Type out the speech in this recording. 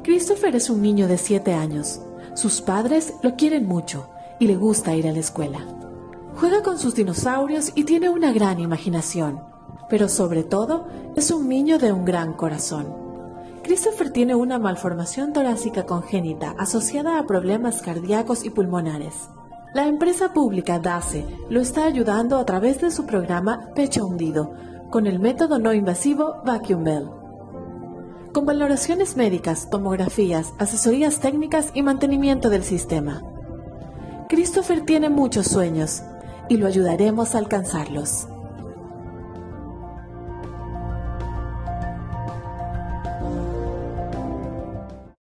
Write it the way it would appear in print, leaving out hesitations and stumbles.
Christopher es un niño de 7 años. Sus padres lo quieren mucho y le gusta ir a la escuela. Juega con sus dinosaurios y tiene una gran imaginación, pero sobre todo es un niño de un gran corazón. Christopher tiene una malformación torácica congénita asociada a problemas cardíacos y pulmonares. La empresa pública DACE lo está ayudando a través de su programa Pecho Hundido, con el método no invasivo Vacuum Bell. Con valoraciones médicas, tomografías, asesorías técnicas y mantenimiento del sistema. Christopher tiene muchos sueños y lo ayudaremos a alcanzarlos.